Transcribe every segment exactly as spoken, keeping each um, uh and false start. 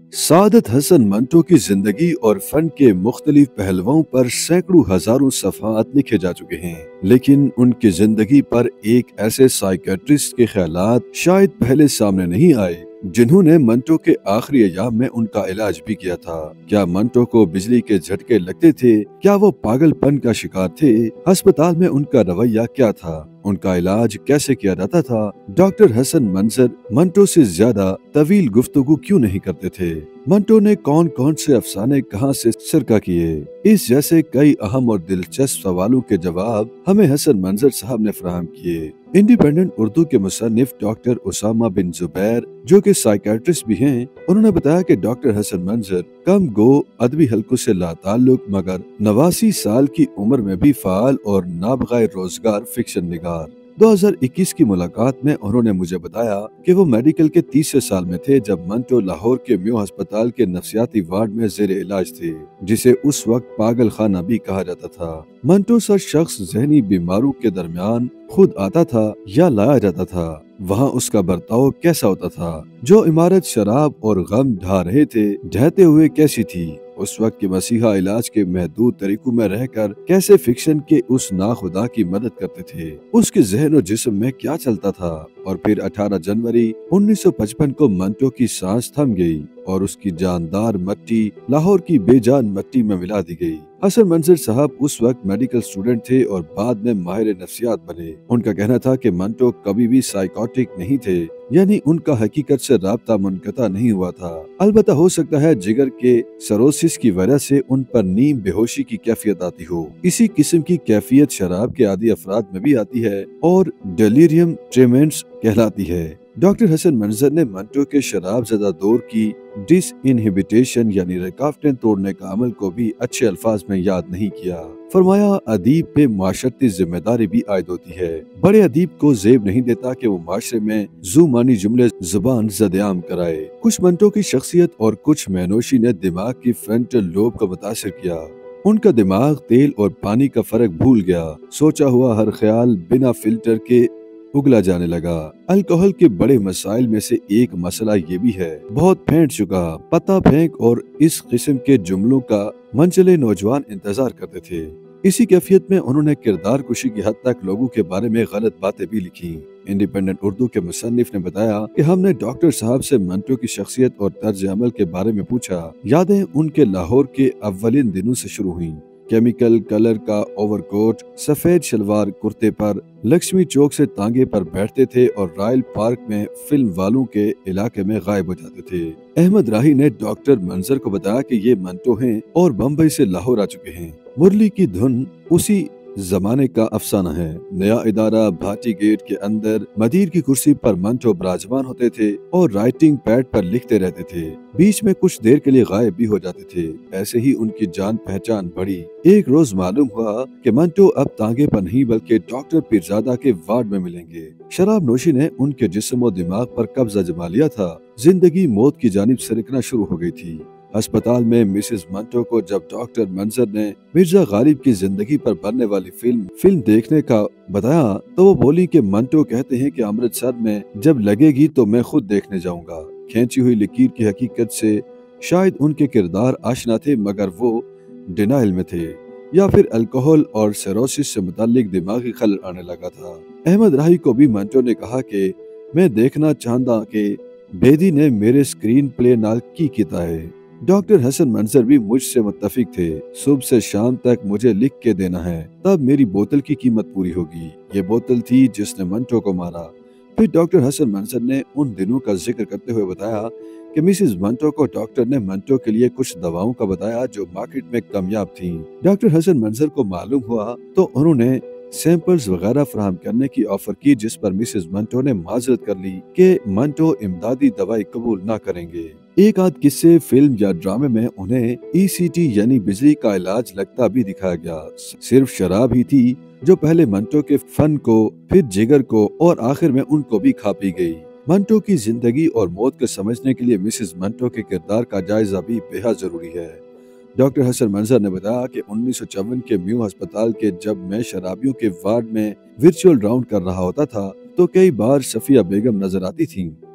سعادت حسن منٹو کی زندگی اور فن کے مختلف پہلوؤں پر سینکڑوں ہزاروں صفحات لکھے جا چکے ہیں، لیکن ان کی زندگی پر ایک ایسے سائیکیٹرسٹ کے خیالات شاید پہلے سامنے نہیں آئے جنہوں نے منٹو کے آخری ایام میں ان کا علاج بھی کیا تھا۔ کیا منٹو کو بجلی کے جھٹکے لگتے تھے؟ کیا وہ پاگل پن کا شکار تھے؟ ہسپتال میں ان کا رویہ کیا تھا؟ ان کا علاج کیسے کیا جاتا تھا؟ ڈاکٹر حسن منظر منٹو سے زیادہ طویل گفتگو کیوں نہیں کرتے تھے؟ منٹو نے کون کون سے افسانے کہاں سے سرقہ کیے؟ اس جیسے کئی اہم اور دلچسپ سوالوں کے جواب ہمیں حسن منظر صاحب نے فراہم کیے۔ انڈیپینڈنٹ اردو کے مصنف ڈاکٹر اسامہ بن زبیر جو کہ سائیکیٹرسٹ بھی ہیں، انہوں نے بتایا کہ ڈاکٹر حسن منظر کم گو ادبی حلقوں سے لا تعلق مگر نواسی سال کی عمر میں بھی فعال اور نابغہ روزگار فکشن نگار۔ دو ہزار اکیس کی ملاقات میں انہوں نے مجھے بتایا کہ وہ میڈیکل کے تیسرے سال میں تھے جب منٹو لاہور کے میو ہسپتال کے نفسیاتی وارڈ میں زیر علاج تھے، جسے اس وقت پاگل خانہ بھی کہا جاتا تھا۔ منٹو سر شخص ذہنی بیماروں کے درمیان خود آتا تھا یا لایا جاتا تھا، وہاں اس کا برتاؤ کیسا ہوتا تھا؟ جو عمارت شراب اور غم ڈھا رہے تھے ڈھہتے ہوئے کیسی تھی؟ اس وقت کے مسیحا علاج کے محدود طریقوں میں رہ کر کیسے فکشن کے اس ناخدا کی مدد کرتے تھے؟ اس کے ذہن و جسم میں کیا چلتا تھا؟ اور پھر اٹھارہ جنوری انیس سو پچپن کو منٹو کی سانس تھم گئی اور اس کی جاندار مٹی لاہور کی بے جان مٹی میں ملا دی گئی۔ حسن منظر صاحب اس وقت میڈیکل اسٹوڈنٹ تھے اور بعد میں ماہر نفسیات بنے۔ ان کا کہنا تھا کہ منٹو کبھی بھی سائیکوٹک نہیں تھے، یعنی ان کا حقیقت سے رابطہ منقطع نہیں ہوا تھا۔ البتہ ہو سکتا ہے جگر کے سروسس کی وجہ سے ان پر نیم بے ہوشی کی کیفیت آتی ہو۔ اسی قسم کی کیفیت شراب کے عادی افراد میں بھی آتی ہے اور ڈیلیریم ٹریمنس کہلاتی ہے۔ ڈاکٹر حسن منظر نے منٹو کے شراب زدہ دور کی ڈس انہیبیٹیشن یعنی رکاوٹیں توڑنے کا عمل کو بھی اچھے الفاظ میں یاد نہیں کیا۔ فرمایا ادیب پہ معاشرتی ذمہ داری بھی عائد ہوتی ہے۔ بڑے ادیب کو زیب نہیں دیتا کہ وہ معاشرے میں زو مانی جملے زبان زدعام کرائے۔ کچھ منٹو کی شخصیت اور کچھ مینوشی نے دماغ کی فرنٹل لوب کو متاثر کیا۔ ان کا دماغ تیل اور پانی کا فرق بھول گیا، سوچا ہوا ہر خیال بنا فلٹر کے اگلا جانے لگا۔ الکوہل کے بڑے مسائل میں سے ایک مسئلہ یہ بھی ہے، بہت پھینٹ چکا، پتہ پھینک اور اس قسم کے جملوں کا منچلے نوجوان انتظار کرتے تھے۔ اسی کیفیت میں انہوں نے کردار کشی کی حد تک لوگوں کے بارے میں غلط باتیں بھی لکھی۔ انڈیپینڈنٹ اردو کے مصنف نے بتایا کہ ہم نے ڈاکٹر صاحب سے منٹو کی شخصیت اور طرز عمل کے بارے میں پوچھا۔ یادیں ان کے لاہور کے اولین دنوں سے شروع ہوئیں۔ کیمیکل کلر کا اوور کوٹ، سفید شلوار کرتے پر لکشمی چوک سے تانگے پر بیٹھتے تھے اور رائل پارک میں فلم والوں کے علاقے میں غائب ہو جاتے تھے۔ احمد راہی نے ڈاکٹر منظر کو بتایا کہ یہ منٹو ہیں اور بمبئی سے لاہور آ چکے ہیں۔ مرلی کی دھن اسی زمانے کا افسانہ ہے۔ نیا ادارہ بھاٹی گیٹ کے اندر مدیر کی کرسی پر منٹو براجمان ہوتے تھے اور رائٹنگ پیڈ پر لکھتے رہتے تھے، بیچ میں کچھ دیر کے لیے غائب بھی ہو جاتے تھے۔ ایسے ہی ان کی جان پہچان بڑھی۔ ایک روز معلوم ہوا کہ منٹو اب تانگے پر نہیں بلکہ ڈاکٹر پیرزادہ کے وارڈ میں ملیں گے۔ شراب نوشی نے ان کے جسم و دماغ پر قبضہ جما لیا تھا۔ زندگی موت کی جانب سرکنا شروع ہو گئی تھی۔ ہسپتال میں مسز منٹو کو جب ڈاکٹر منظر نے مرزا غالب کی زندگی پر بننے والی فلم فلم دیکھنے کا بتایا تو وہ بولی کہ منٹو کہتے ہیں کہ امرتسر میں جب لگے گی تو میں خود دیکھنے جاؤں گا۔ کھینچی ہوئی لکیر کی حقیقت سے شاید ان کے کردار آشنا تھے مگر وہ ڈینائل میں تھے، یا پھر الکوہل اور سیروسس سے متعلق دماغی خلل آنے لگا تھا۔ احمد راہی کو بھی منٹو نے کہا کہ میں دیکھنا چاہتا کہ بیدی نے میرے سکرین پلے نال کی کیتا ہے۔ ڈاکٹر حسن منظر بھی مجھ سے متفق تھے۔ صبح سے شام تک مجھے لکھ کے دینا ہے، تب میری بوتل کی قیمت پوری ہوگی۔ یہ بوتل تھی جس نے منٹو کو مارا۔ پھر ڈاکٹر حسن منظر نے ان دنوں کا ذکر کرتے ہوئے بتایا کہ مسز منٹو کو ڈاکٹر نے منٹو کے لیے کچھ دواؤں کا بتایا جو مارکیٹ میں کامیاب تھیں۔ ڈاکٹر حسن منظر کو معلوم ہوا تو انہوں نے سیمپلز وغیرہ فراہم کرنے کی آفر کی، جس پر مسز منٹو نے معذرت کر لی کہ منٹو امدادی دوائی قبول نہ کریں گے۔ ایک آدھ قصے فلم یا ڈرامے میں انہیں ای سی ٹی یعنی بجلی کا علاج لگتا بھی دکھایا گیا۔ صرف شراب ہی تھی جو پہلے منٹو کے فن کو، پھر جگر کو اور آخر میں ان کو بھی کھا پی گئی۔ منٹو کی زندگی اور موت کو سمجھنے کے لیے مسز منٹو کے کردار کا جائزہ بھی بے حد ضروری ہے۔ ڈاکٹر حسن منظر نے بتایا کہ انیس سو چون کے میو ہسپتال کے جب میں شرابیوں کے وارڈ میں ورچوئل راؤنڈ کر رہا ہوتا تھا تو کئی بار صفیہ بیگم نظر آتی تھیں۔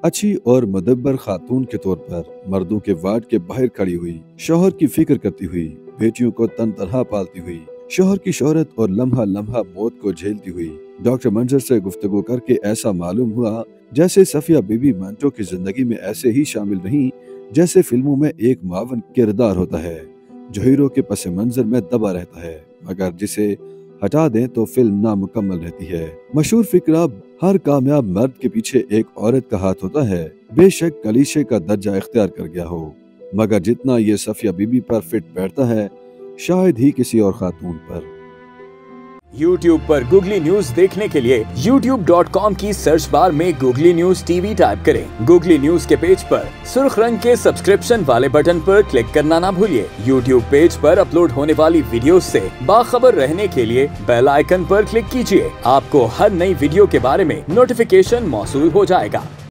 अच्छी और मुदब्बर खातून के तौर पर मर्दों के वार्ड के बाहर खड़ी हुई, शौहर की फिक्र करती हुई, बेटियों को तन तनहा पालती हुई, शौहर की शोहरत और लम्हा लम्हा मौत को झेलती हुई। डॉक्टर मंजर से गुफ्तगू करके ऐसा मालूम हुआ जैसे सफिया बीबी मंटो की जिंदगी में ऐसे ही शामिल नहीं जैसे फिल्मों में एक मावन किरदार होता है जो हीरो के पस मंजर में दबा रहता है, मगर जिसे हटा दें तो फिल्म नामुकम्मल रहती है। मशहूर फिक्रा हर कामयाब मर्द के पीछे एक औरत का हाथ होता है, बेशक कलीशे का दर्जा इख्तियार कर गया हो, मगर जितना ये सफिया बीबी पर फिट बैठता है शायद ही किसी और खातून पर। यूट्यूब पर गूगली न्यूज देखने के लिए यूट्यूब डॉट कॉम की सर्च बार में गूगली न्यूज टीवी टाइप करें। गूगली न्यूज के पेज पर सुर्ख रंग के सब्सक्रिप्शन वाले बटन पर क्लिक करना ना भूलिए। यूट्यूब पेज पर अपलोड होने वाली वीडियोस से बाखबर रहने के लिए बेल आइकन पर क्लिक कीजिए। आपको हर नई वीडियो के बारे में नोटिफिकेशन मौसूल हो जाएगा।